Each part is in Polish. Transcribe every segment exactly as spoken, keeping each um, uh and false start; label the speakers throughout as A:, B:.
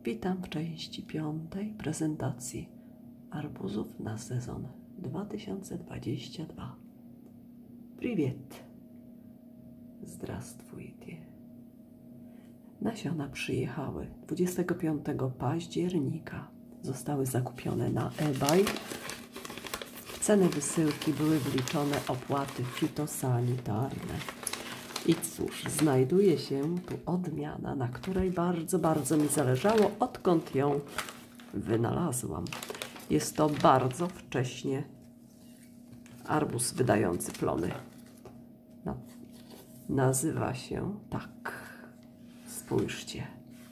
A: Witam w części piątej prezentacji arbuzów na sezon dwa tysiące dwudziesty drugi. Привет! Здравствуйте! Nasiona przyjechały dwudziestego piątego października. Zostały zakupione na eBay. W cenę wysyłki były wliczone opłaty fitosanitarne. I cóż, znajduje się tu odmiana, na której bardzo, bardzo mi zależało, odkąd ją wynalazłam. Jest to bardzo wcześnie arbuz wydający plony. No, nazywa się tak. Spójrzcie.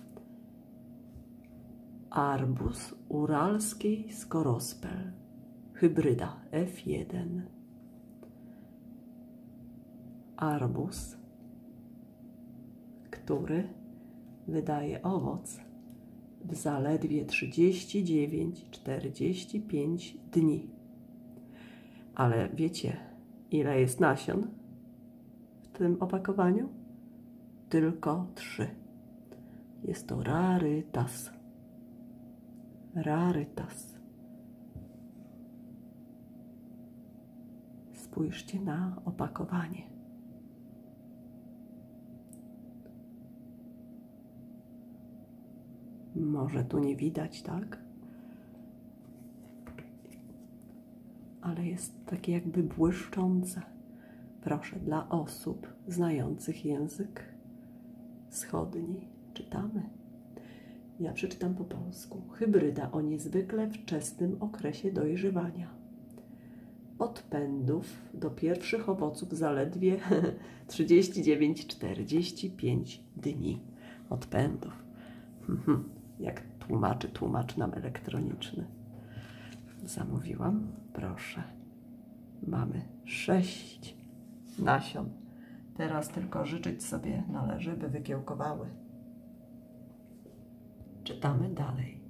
A: Arbuz uralski skorospel. Hybryda F jeden. Arbuz, który wydaje owoc w zaledwie trzydzieści dziewięć do czterdziestu pięciu dni. Ale wiecie, ile jest nasion w tym opakowaniu? Tylko trzy. Jest to rarytas. Rarytas. Spójrzcie na opakowanie. Może tu nie widać, tak? Ale jest takie jakby błyszczące. Proszę, dla osób znających język wschodni. Czytamy. Ja przeczytam po polsku. Hybryda o niezwykle wczesnym okresie dojrzewania. Od pędów do pierwszych owoców zaledwie trzydzieści dziewięć do czterdziestu pięciu dni. Od pędów. Jak tłumaczy, tłumacz nam elektroniczny. Zamówiłam. Proszę. Mamy sześć nasion. Teraz tylko życzyć sobie należy, by wykiełkowały. Czytamy dalej.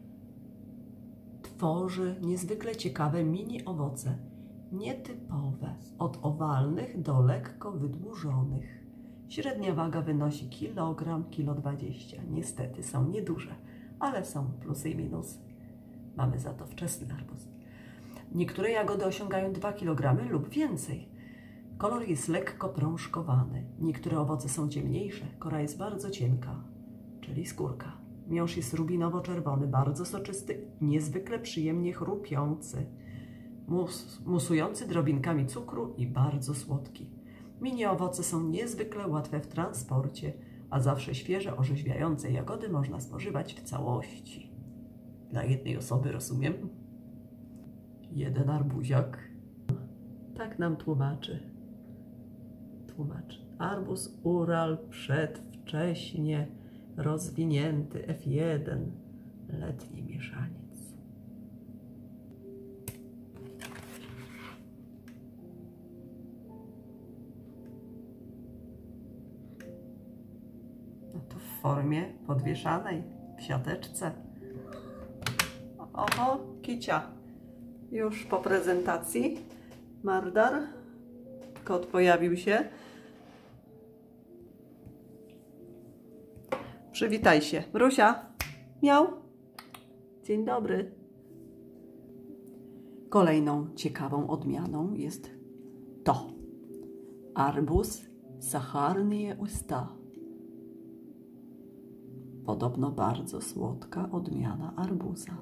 A: Tworzy niezwykle ciekawe mini owoce, nietypowe, od owalnych do lekko wydłużonych. Średnia waga wynosi kilogram, kilo dwadzieścia. Niestety są nieduże, ale są plusy i minusy. Mamy za to wczesny arbuz. Niektóre jagody osiągają dwa kilogramy lub więcej. Kolor jest lekko prążkowany. Niektóre owoce są ciemniejsze. Kora jest bardzo cienka, czyli skórka. Miąższ jest rubinowo-czerwony, bardzo soczysty, niezwykle przyjemnie chrupiący, mus, musujący drobinkami cukru i bardzo słodki. Mini owoce są niezwykle łatwe w transporcie, a zawsze świeże, orzeźwiające jagody można spożywać w całości. Dla jednej osoby, rozumiem? Jeden arbuziak. Tak nam tłumaczy. Tłumacz. Arbuz Ural przedwcześnie rozwinięty F jeden. Letni mieszaniec. No to w formie podwieszanej, w siateczce. Oho, kicia. Już po prezentacji. Mardar. Kot pojawił się. Przywitaj się. Mrusia. Miał. Dzień dobry. Kolejną ciekawą odmianą jest to. Arbuz Sacharnie Usta. Podobno bardzo słodka odmiana arbuza.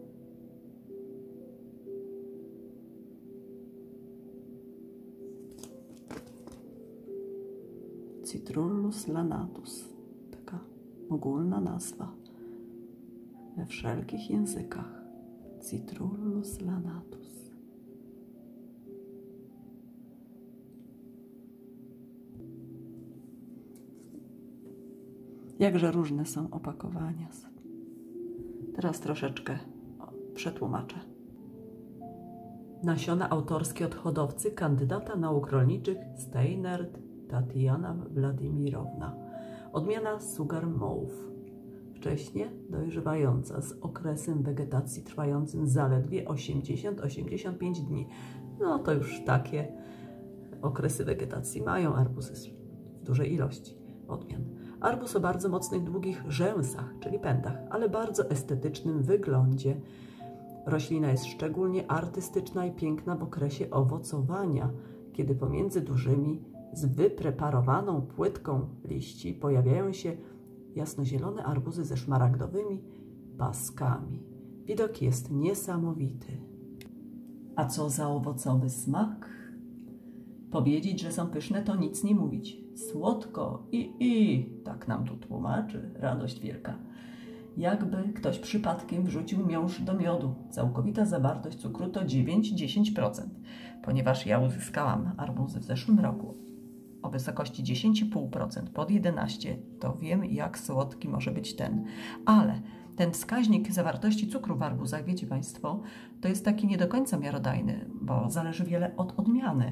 A: Citrullus lanatus. Taka ogólna nazwa. We wszelkich językach. Citrullus lanatus. Jakże różne są opakowania. Teraz troszeczkę przetłumaczę. Nasiona autorskie od hodowcy, kandydata nauk rolniczych Steinert Tatiana Władimirowna. Odmiana Sugar Mauve. Wcześnie dojrzewająca, z okresem wegetacji trwającym zaledwie osiemdziesiąt do osiemdziesięciu pięciu dni. No to już takie okresy wegetacji mają arbuzy w dużej ilości odmian. Arbuz o bardzo mocnych, długich rzęsach, czyli pędach, ale bardzo estetycznym wyglądzie. Roślina jest szczególnie artystyczna i piękna w okresie owocowania, kiedy pomiędzy dużymi, z wypreparowaną płytką liści pojawiają się jasnozielone arbuzy ze szmaragdowymi paskami. Widok jest niesamowity. A co za owocowy smak? Powiedzieć, że są pyszne, to nic nie mówić. Słodko i i, tak nam tu tłumaczy, radość wielka. Jakby ktoś przypadkiem wrzucił miąższ do miodu. Całkowita zawartość cukru to dziewięć do dziesięciu procent. Ponieważ ja uzyskałam arbuzy w zeszłym roku o wysokości dziesięć i pół procent pod jedenaście procent, to wiem, jak słodki może być ten. Ale ten wskaźnik zawartości cukru w arbuzach, wiecie Państwo, to jest taki nie do końca miarodajny, bo zależy wiele od odmiany.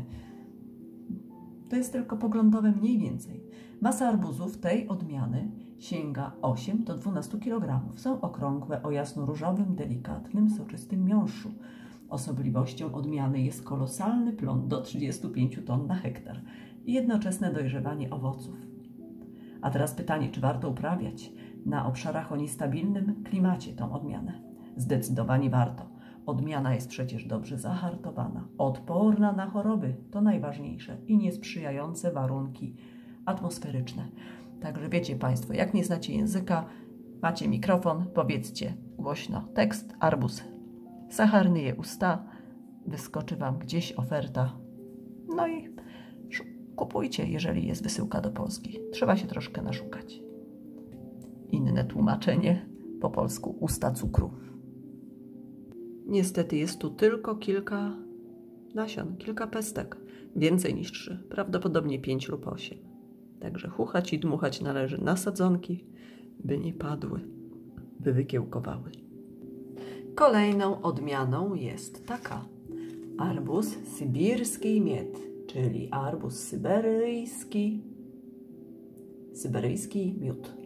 A: To jest tylko poglądowe mniej więcej. Masa arbuzów tej odmiany sięga osiem do dwunastu kilogramów. Są okrągłe o jasno-różowym, delikatnym, soczystym miąższu. Osobliwością odmiany jest kolosalny plon do trzydziestu pięciu ton na hektar i jednoczesne dojrzewanie owoców. A teraz pytanie, czy warto uprawiać na obszarach o niestabilnym klimacie tą odmianę? Zdecydowanie warto. Odmiana jest przecież dobrze zahartowana, odporna na choroby, to najważniejsze, i niesprzyjające warunki atmosferyczne. Także wiecie Państwo, jak nie znacie języka, macie mikrofon, powiedzcie głośno tekst arbuz. Sacharnyje usta, wyskoczy Wam gdzieś oferta. No i kupujcie, jeżeli jest wysyłka do Polski. Trzeba się troszkę naszukać. Inne tłumaczenie po polsku usta cukru. Niestety jest tu tylko kilka nasion, kilka pestek. Więcej niż trzy, prawdopodobnie pięć lub osiem. Także chuchać i dmuchać należy na sadzonki, by nie padły, by wykiełkowały. Kolejną odmianą jest taka. Arbuz sybirski mied, czyli arbuz syberyjski, syberyjski miód.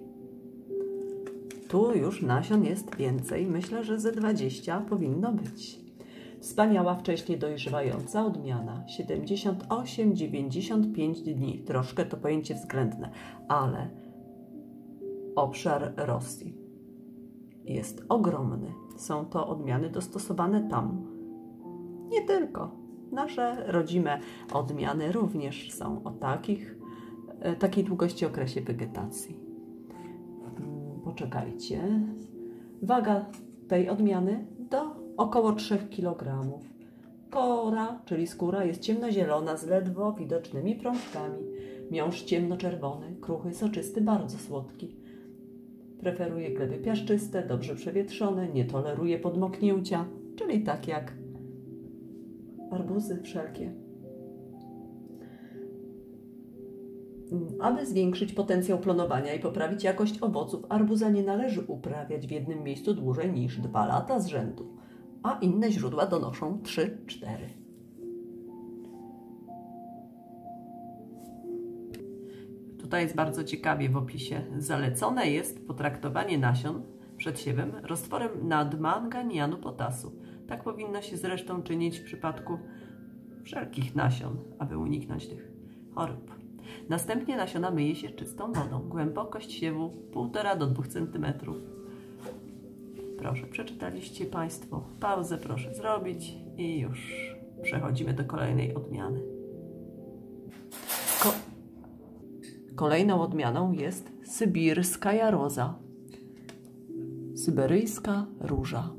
A: Tu już nasion jest więcej, myślę, że ze dwadzieścia powinno być. Wspaniała, wcześnie dojrzewająca odmiana, siedemdziesiąt osiem do dziewięćdziesięciu pięciu dni, troszkę to pojęcie względne, ale obszar Rosji jest ogromny. Są to odmiany dostosowane tam. Nie tylko. Nasze rodzime odmiany również są o takich, takiej długości okresie wegetacji. Poczekajcie. Waga tej odmiany do około trzech kilogramów. Kora, czyli skóra, jest ciemnozielona z ledwo widocznymi prążkami. Miąższ ciemnoczerwony, kruchy, soczysty, bardzo słodki. Preferuje gleby piaszczyste, dobrze przewietrzone, nie toleruje podmoknięcia, czyli tak jak arbuzy wszelkie. Aby zwiększyć potencjał plonowania i poprawić jakość owoców, arbuza nie należy uprawiać w jednym miejscu dłużej niż dwa lata z rzędu, a inne źródła donoszą trzy cztery. Tutaj jest bardzo ciekawie w opisie. Zalecone jest potraktowanie nasion przed siewem roztworem nadmanganianu potasu. Tak powinno się zresztą czynić w przypadku wszelkich nasion, aby uniknąć tych chorób. Następnie nasiona myje się czystą wodą. Głębokość siewu półtora do dwóch centymetrów. Proszę, przeczytaliście Państwo. Pauzę proszę zrobić i już przechodzimy do kolejnej odmiany. Ko Kolejną odmianą jest sybirska jaroza. Syberyjska róża.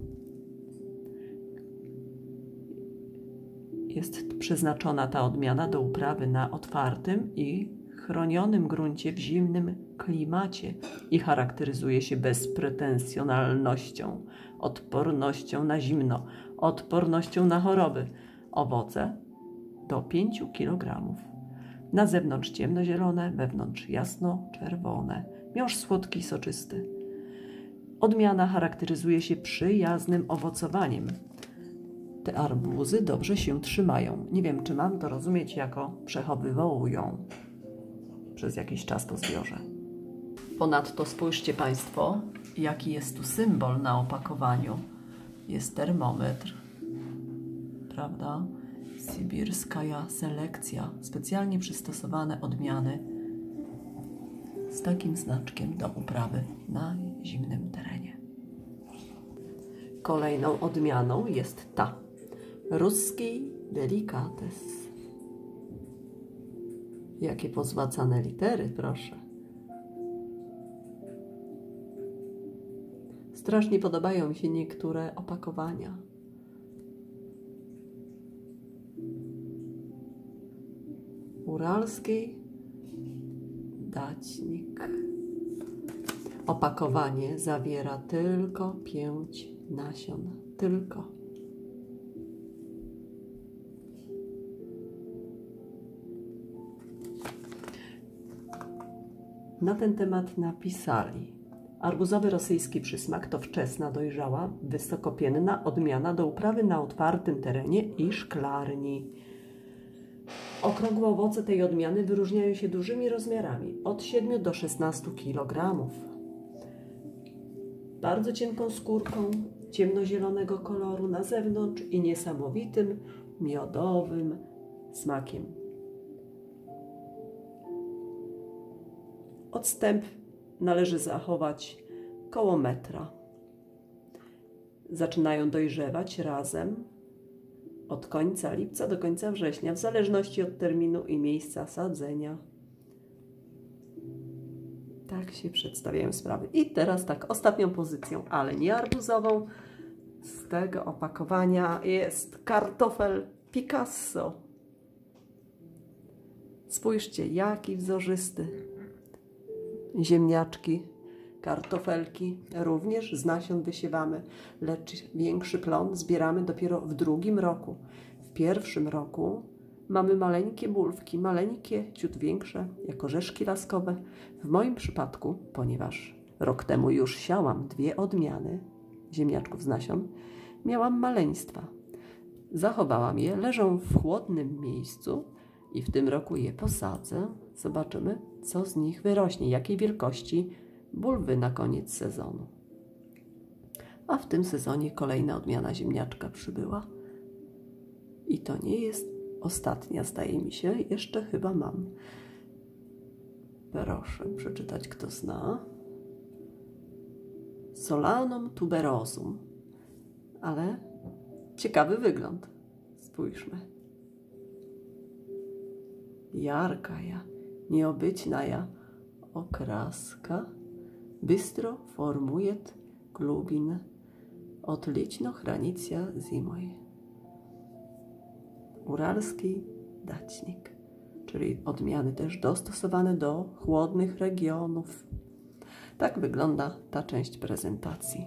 A: Jest przeznaczona ta odmiana do uprawy na otwartym i chronionym gruncie w zimnym klimacie i charakteryzuje się bezpretensjonalnością, odpornością na zimno, odpornością na choroby. Owoce do pięciu kilogramów. Na zewnątrz ciemnozielone, wewnątrz jasno-czerwone. Miąższ słodki i soczysty. Odmiana charakteryzuje się przyjaznym owocowaniem. Te arbuzy dobrze się trzymają. Nie wiem, czy mam to rozumieć jako przechowywują przez jakiś czas po zbiorze. Ponadto spójrzcie Państwo, jaki jest tu symbol na opakowaniu. Jest termometr, prawda? Sybirskaja selekcja, specjalnie przystosowane odmiany z takim znaczkiem do uprawy na zimnym terenie. Kolejną odmianą jest ta. Ruski delikates. Jakie pozłacane litery, proszę. Strasznie podobają mi się niektóre opakowania. Uralski daćnik. Opakowanie zawiera tylko pięć nasion. Tylko. Na ten temat napisali: arbuzowy rosyjski przysmak to wczesna, dojrzała, wysokopienna odmiana do uprawy na otwartym terenie i szklarni. Okrągłe owoce tej odmiany wyróżniają się dużymi rozmiarami, od siedmiu do szesnastu kilogramów. Bardzo cienką skórką, ciemnozielonego koloru na zewnątrz i niesamowitym, miodowym smakiem. Odstęp należy zachować koło metra. Zaczynają dojrzewać razem od końca lipca do końca września, w zależności od terminu i miejsca sadzenia. Tak się przedstawiają sprawy. I teraz tak, ostatnią pozycją, ale nie arbuzową, z tego opakowania jest kartofel Picasso. Spójrzcie, jaki wzorzysty. Ziemniaczki, kartofelki również z nasion wysiewamy, lecz większy plon zbieramy dopiero w drugim roku. W pierwszym roku mamy maleńkie bulwki, maleńkie, ciut większe, jak orzeszki laskowe. W moim przypadku, ponieważ rok temu już siałam dwie odmiany ziemniaczków z nasion, miałam maleństwa. Zachowałam je, leżą w chłodnym miejscu i w tym roku je posadzę. Zobaczymy, co z nich wyrośnie, jakiej wielkości bulwy na koniec sezonu. A w tym sezonie kolejna odmiana ziemniaczka przybyła. I to nie jest ostatnia, zdaje mi się. Jeszcze chyba mam. Proszę przeczytać, kto zna. Solanum tuberosum. Ale ciekawy wygląd. Spójrzmy. Jarkaja, nieobyćnaja okraska, bystro formujet klubin, odlično hranicja zimoj. Uralski daćnik, czyli odmiany też dostosowane do chłodnych regionów. Tak wygląda ta część prezentacji.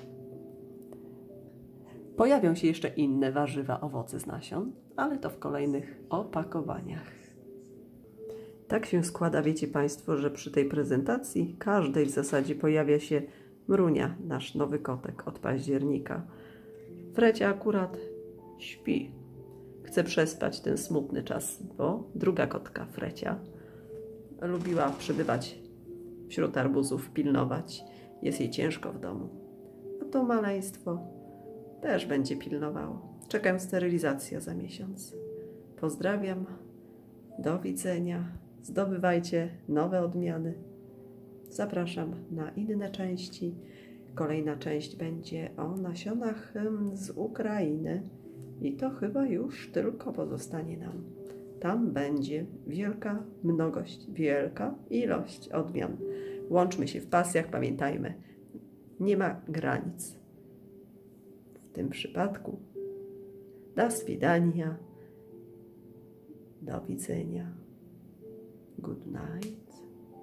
A: Pojawią się jeszcze inne warzywa, owoce z nasion, ale to w kolejnych opakowaniach. Tak się składa, wiecie Państwo, że przy tej prezentacji każdej w zasadzie pojawia się Mrunia, nasz nowy kotek od października. Frecia akurat śpi. Chce przespać ten smutny czas, bo druga kotka, Frecia, lubiła przebywać wśród arbuzów, pilnować. Jest jej ciężko w domu. A to maleństwo też będzie pilnowało. Czekam, sterylizacja za miesiąc. Pozdrawiam. Do widzenia. Zdobywajcie nowe odmiany. Zapraszam na inne części. Kolejna część będzie o nasionach z Ukrainy. I to chyba już tylko pozostanie nam. Tam będzie wielka mnogość, wielka ilość odmian. Łączmy się w pasjach, pamiętajmy, nie ma granic. W tym przypadku do swidania, do widzenia, good night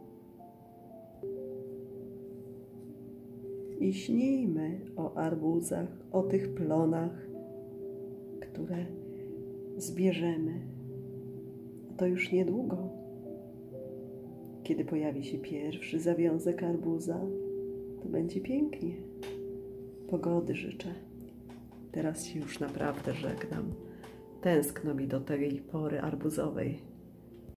A: i śnijmy o arbuzach, o tych plonach, które zbierzemy. To już niedługo, kiedy pojawi się pierwszy zawiązek arbuza, to będzie pięknie. Pogody życzę. Teraz się już naprawdę żegnam. Tęskno mi do tej pory arbuzowej.